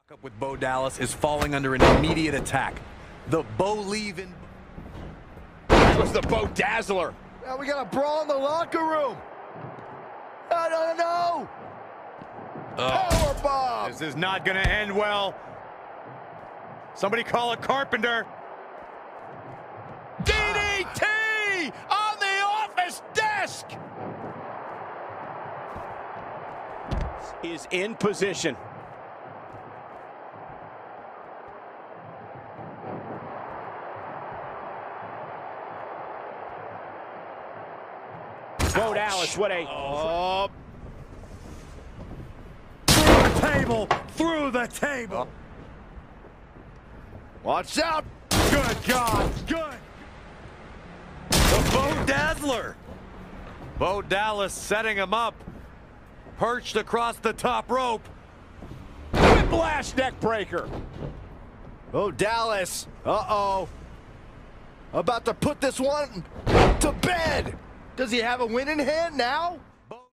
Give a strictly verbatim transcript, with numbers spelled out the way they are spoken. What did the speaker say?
Up with Bo Dallas is falling under an immediate attack. The BOLIEVE in... That was the Bo Dazzler. Now we got a brawl in the locker room. I don't know. Oh. Powerbomb. This is not going to end well. Somebody call a carpenter. D D T on the office desk. Is in position. Bo Dallas, what a... Oh. Through the table, through the table. Watch out. Good God, good. The Bo Dazzler. Bo Dallas setting him up. Perched across the top rope. Whiplash Neckbreaker. Oh, Dallas. Uh-oh. About to put this one to bed. Does he have a win in hand now?